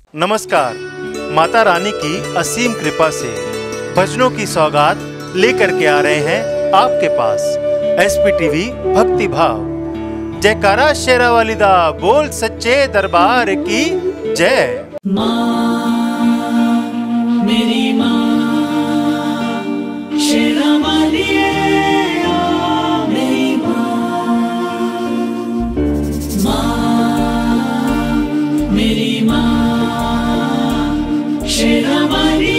नमस्कार। माता रानी की असीम कृपा से भजनों की सौगात लेकर के आ रहे हैं आपके पास एसपीटीवी भक्ति भाव। जयकारा शेरा वाली दा बोल सच्चे दरबार की जय। माँ मेरी माँ शेरा वाली मेरी माँ, माँ मेरी माँ शेरा वाली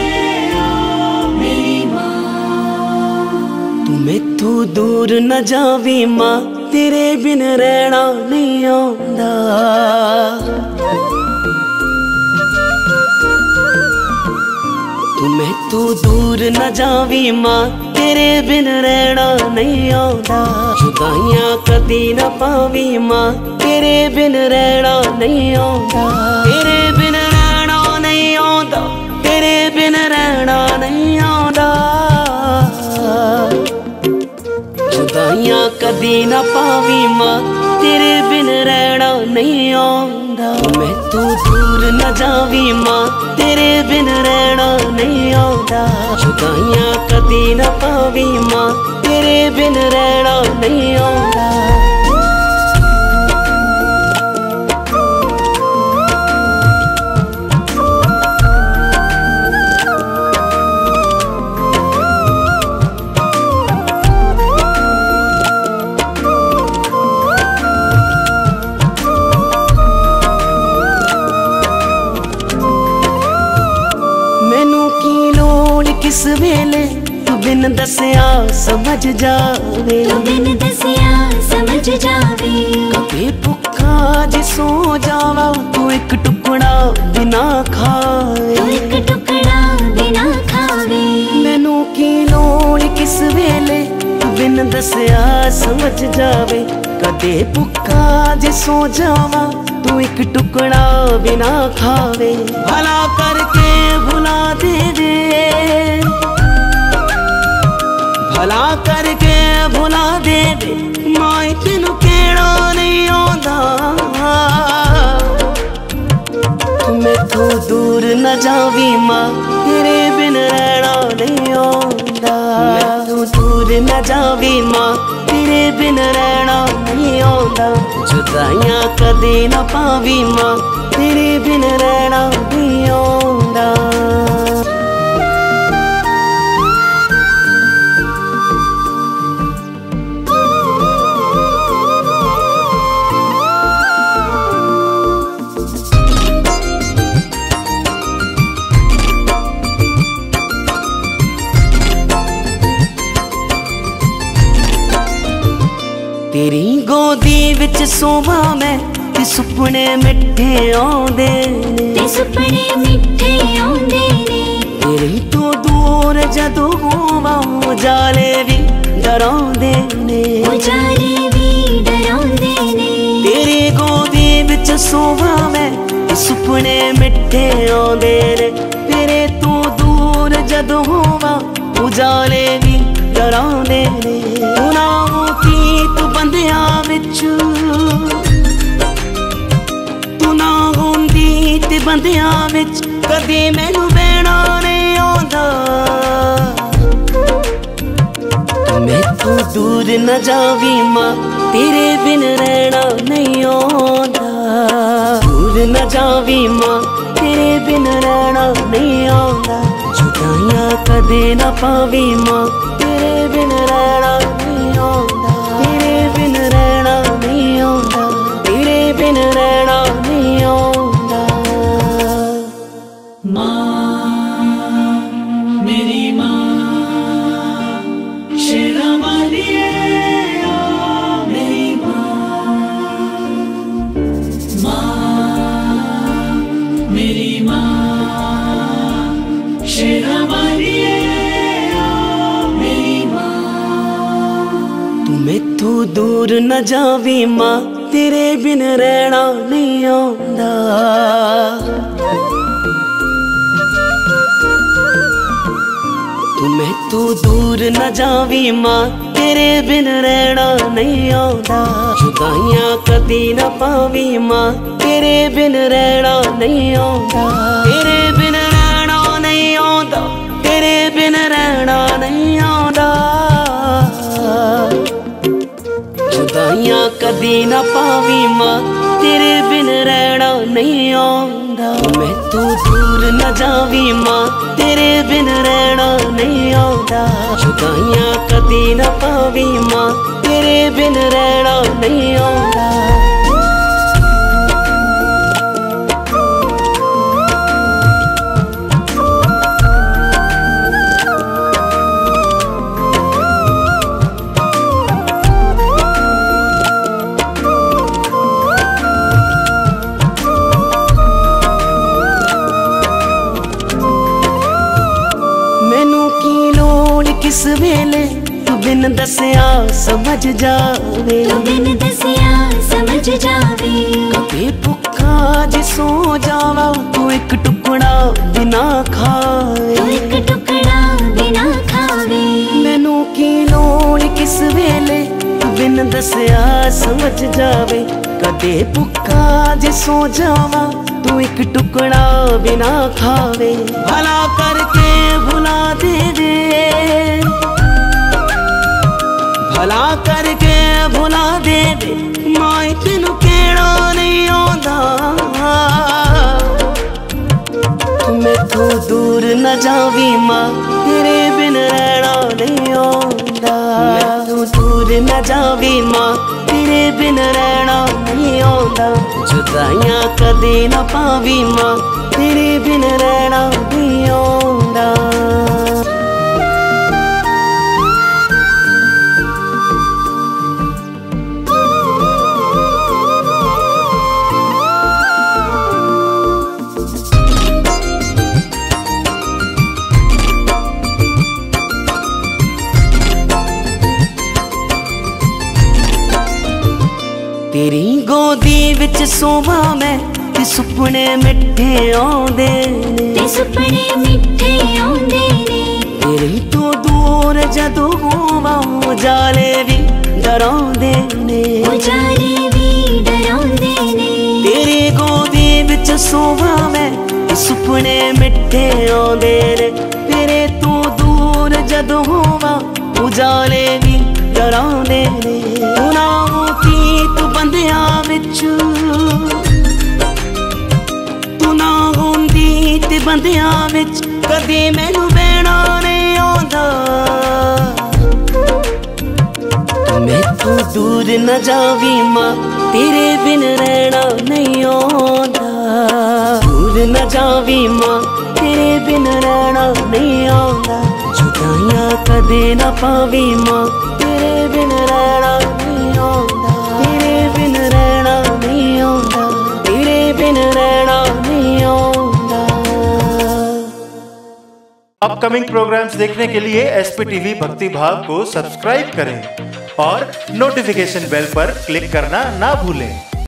मेरी माँ। तू मैथों दूर न जावी माँ, तेरे बिन रहना नहीं आंदा। तू मैथों दूर न जावी माँ, तेरे बिन रहना नहीं आंदा। जुदाइयां कदी न पावी माँ, तेरे बिन रहना नहीं आंदा। तेरे बिन रहना नहीं आंदा, तेरे बिन रहना नहीं आंदा। जुदाइयां कदी न पावी माँ, तेरे बिन रहना नहीं आंदा। मैं तू दूर न जावी माँ, तेरे बिन रहना नहीं आंदा। जुदाइयां कदी न पावी माँ, तेरे बिन रहना नहीं आंदा। किस वेले तू बिन दसिया समझ जावे, तू बिन दसिया समझ जावे। कभी भुखा जे सो जावा, तू एक टुकड़ा बिना खावे, तू एक टुकड़ा बिना खावे। मैनू की लोड़ किस वेले तू बिन दसिया समझ जावे। कदे भुखा जे सो जावा, तू एक टुकड़ा बिना खावे। भला करके भुला दे दे, भला करके भुला दे दे। माई तेनू केड़ा नहीं आंदा, तू मैथों दूर न जावी माँ, तेरे बिन रहना नहीं आंदा। मैथों दूर न जावी माँ, तेरे बिन रहना नहीं आंदा। जुदाइयां कदे न पावी माँ, तेरे बिन रहना नहीं आंदा। तेरी गोदी विच सोवा मैं, ते सुपने मिठे आंदे ने, ते सुपने मिठे आंदे ने। तेरी तो दूर जदों होवां, उजाले भी डरांदे ने, उजाले भी डरांदे ने। तेरी गोदी विच सोवा मैं, ते सुपने मिठे आंदे ने। तेरे तो दूर जदों होवां, उजाले भी डरांदे ने। तू बंदियां विच तू ना होंदी, ते बंदियां विच कदी मैनू बहना नहीं आंदा। मैथों दूर न जावी माँ, तेरे बिन रहना नहीं आंदा। दूर न जावी माँ, तेरे बिन रहना नहीं आंदा। जुदाइयां कदे न पावी माँ, तेरे बिन रहना नहीं आंदा। तेरे बिन रहना नहीं आंदा, तेरे बिन रहना नहीं आंदा। माँ मेरी माँ शेरा वाली मेरी माँ, माँ मेरी माँ शेरा वाली मेरी माँ। तू मैथों दूर न जावी माँ, तेरे बिन रहना नहीं आंदा। तू मैथों दूर न जावी माँ, तेरे बिन रहना नहीं आंदा। जुदाइयां कदी ना पावी मां, तेरे बिन रहना नहीं आंदा, तेरे बिन रहना नहीं आंदा, तेरे बिन रहना नहीं आंदा। जुदाइयां कदी ना पावी मां, तेरे बिन रहना नहीं आंदा। मैं तू दूर न जावी मां, तेरे बिन रहना नहीं आंदा। जुदाइयां कदी ना पावी मां, तेरे बिन रहना नहीं आंदा। किस वेले तू बिन दसिया समझ जावे, तू बिन दसिया समझ जावे। कभी भुखा जे सो जावा, तू एक टुकड़ा बिना खावे, तू एक टुकड़ा बिना खावे। मैनू की लोड़ किस वेले तू बिन दसिया समझ जावे। कदे भुखा जे सो जावा, तू एक टुकड़ा बिना खावे। भला करके भुला दे दे, भला करके भुला दे दे, माई तेनू केड़ा नहीं आंदा। मैथों दूर न जावी मां, तेरे बिन रहना नहीं आंदा। मैथों दूर न जावी मां, तेरे बिन रहना नहीं आंदा। जुदाइयां कदे ना पावी मां, तेरे बिन रहना नहीं आंदा। तेरी गोदी विच सोवा मैं, ते सुपने मिठे आउंदे ने, ते सुपने मिठे आउंदे ने। तेरी तो दूर जदों होवां, उजाले भी डराउंदे ने, उजाले भी डराउंदे ने। तेरी गोदी विच सोवा मैं, ते सुपने मिठे आउंदे ने। तेरे तो दूर जदों होवां, उजाले भी डराउंदे ने। तू ना होती तू बंदियां विच, तू ना होंदी ते बंदियां विच, कदी मैनू बहना नहीं आंदा। मैथों दूर न जावी मां, तेरे बिन रहना नहीं आंदा। दूर न जावी मां, तेरे बिन रहना नहीं आंदा। जुदाइयां कदे ना पावी मां, तेरे बिन रहना नहीं आंदा। तेरे बिन रहना नहीं आंदा, तेरे बिन रहना नहीं आंदा। अपकमिंग प्रोग्राम्स देखने के लिए SPTV भक्ति भाव को सब्सक्राइब करें और नोटिफिकेशन बेल पर क्लिक करना ना भूलें।